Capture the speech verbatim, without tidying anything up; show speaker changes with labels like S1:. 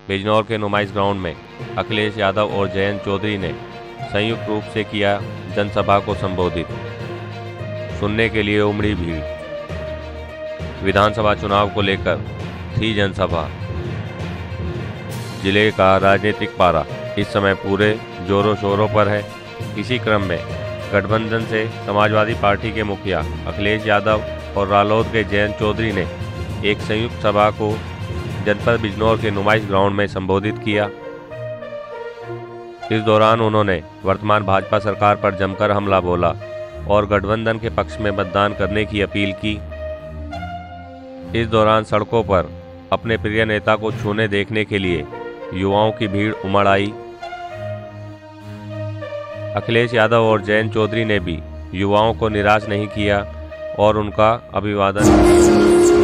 S1: बिजनौर के नुमाइश ग्राउंड में अखिलेश यादव और जयंत चौधरी ने संयुक्त रूप से किया जनसभा को संबोधित। सुनने के लिए उमड़ी भीड़। विधानसभा चुनाव को लेकर थी जनसभा। जिले का राजनीतिक पारा इस समय पूरे जोरों शोरों पर है। इसी क्रम में गठबंधन से समाजवादी पार्टी के मुखिया अखिलेश यादव और रालोद के जयंत चौधरी ने एक संयुक्त सभा को जनपद बिजनौर के नुमाइश ग्राउंड में संबोधित किया। इस दौरान उन्होंने वर्तमान भाजपा सरकार पर जमकर हमला बोला और गठबंधन के पक्ष में मतदान करने की अपील की। इस दौरान सड़कों पर अपने प्रिय नेता को छूने देखने के लिए युवाओं की भीड़ उमड़ आई। अखिलेश यादव और जयंत चौधरी ने भी युवाओं को निराश नहीं किया और उनका अभिवादन